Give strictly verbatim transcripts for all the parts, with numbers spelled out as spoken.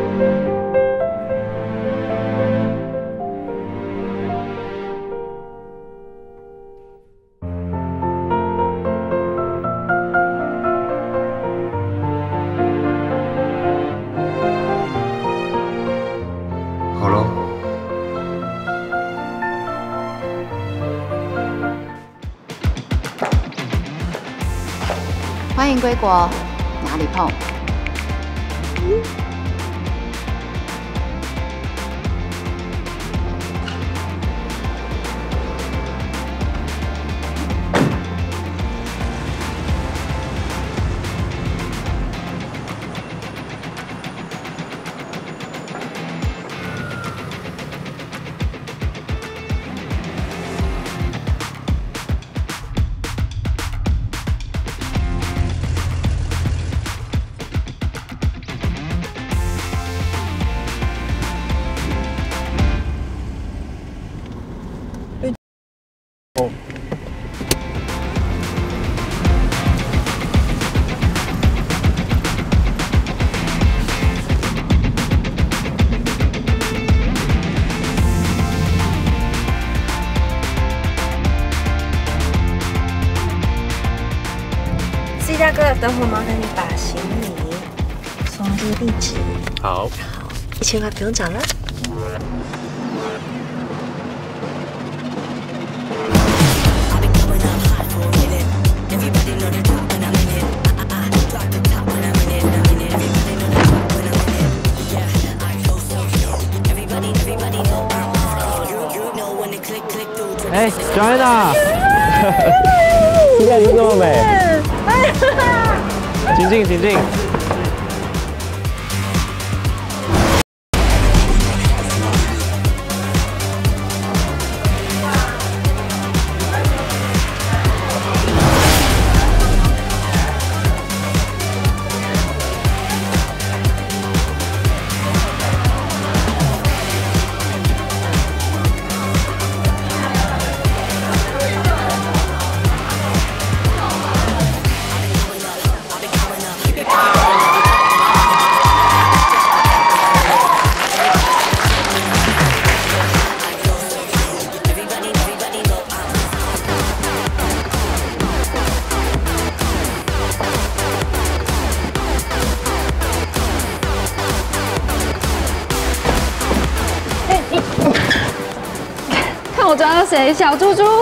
好咯。 欢迎归国，哪里碰？ 哦。 C 大哥，等会麻烦你把行李送到这个地址。 好。 好，一千块不用找了。 哎 ，Joanna， 现在你这么美，请进，请进。 我抓到谁？小猪猪。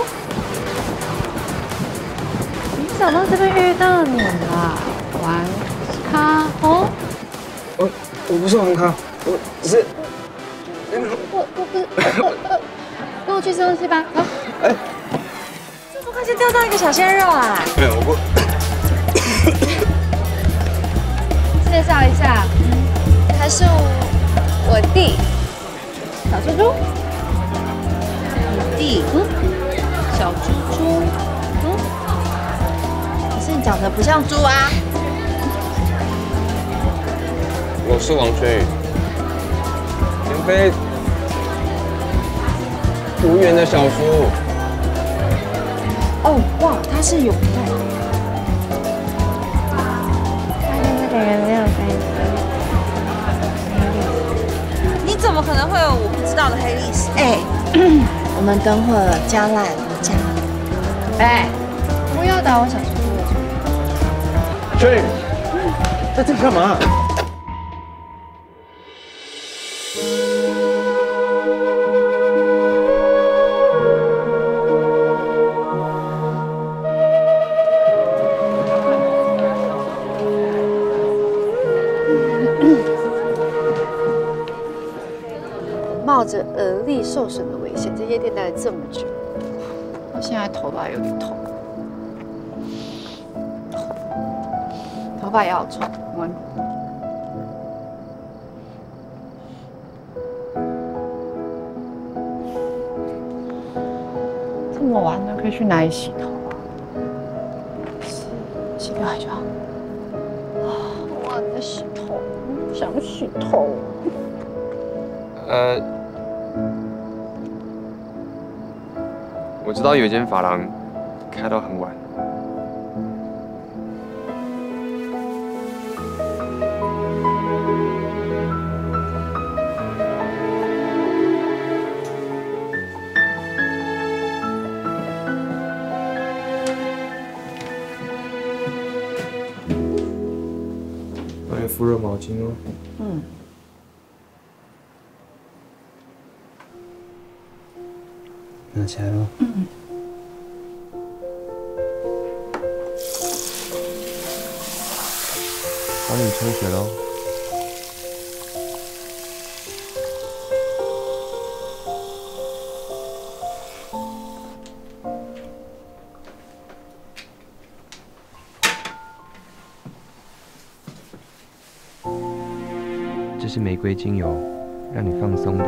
没想到这边遇到你啦，玩咖哦。 我我不是玩咖，我只是。 我我不是。跟我去吃东西吧。走。哎。 这么快就钓到一个小鲜肉啊！ 没有，我。 介绍一下，他是我弟，小猪猪。 弟，嗯，小猪猪，嗯，可是你长得不像猪啊。 我是王轩宇，前辈无缘的小叔。 哦，哇，他是有带。 他跟那个人没有关系。 你怎么可能会有我不知道的黑历史？哎。我们等会儿加赖我加。 哎，不要打我小叔叔。 轩宇，在这里干嘛？ 冒着耳力受损的危险，在夜店待了这么久，我现在头发有点痛，头发也好重，我。这么晚了，可以去哪里洗头啊？洗洗刘海就好。啊，晚了洗头，不想洗头。 呃。 我知道有一间发廊开到很晚。 敷热毛巾哦。 嗯。 拿起来喽。嗯。帮你冲水喽。这是玫瑰精油，让你放松的。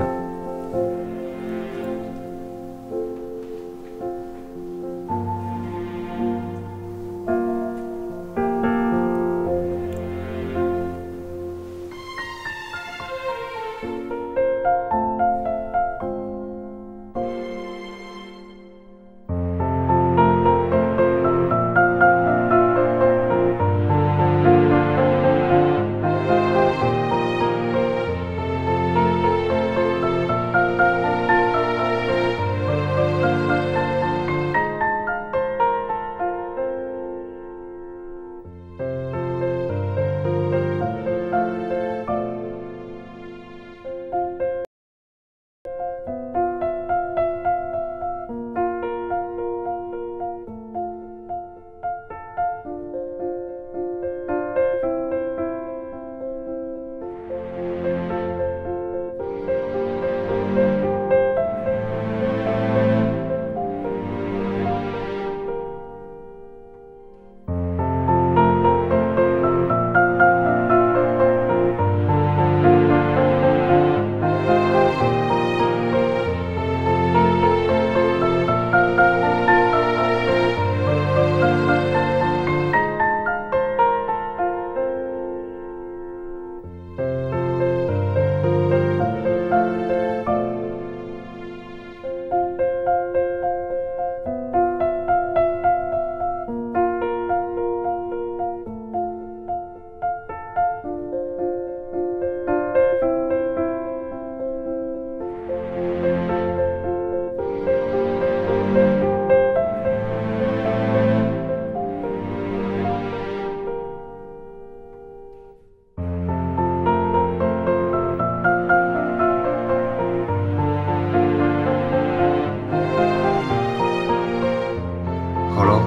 好喽。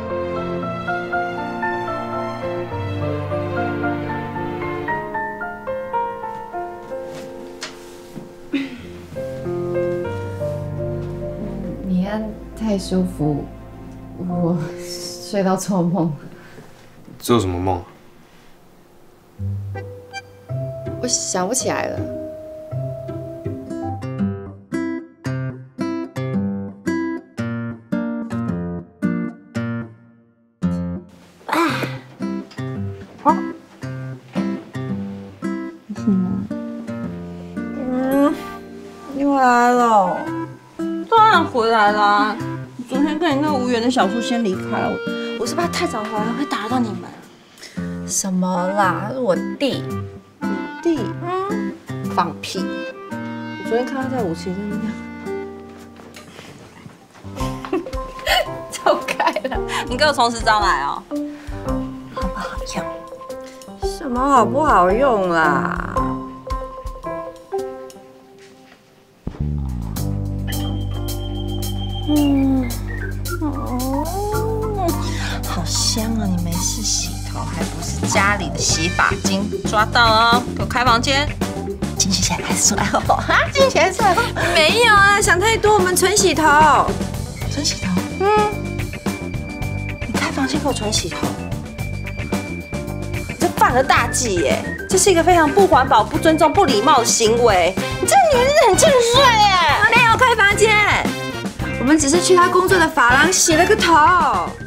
你按太舒服，我睡到做梦。 做什么梦？ 我想不起来了。 嗯，你回来了，当然回来啦。昨天跟你那个无缘的小树先离开了，我是怕太早回来会打扰到你们。 什么啦？他是我弟。 你弟？嗯，放屁！我昨天看他在舞池那边。走开了！你给我从实招来哦。 好不好用？ 什么好不好用啦？ 嗯，哦，好香啊！你没事洗头，还不是家里的洗发精，抓到哦！给我开房间。进去前还是出来后？啊，进去前出来后？没有啊，想太多。我们纯洗头，纯洗头。嗯，你开房间给我纯洗头，你这犯了大忌耶！这是一个非常不环保、不尊重、不礼貌的行为。你这个女人真的很欠税耶！没有开房间。 我们只是去他工作的发廊洗了个头。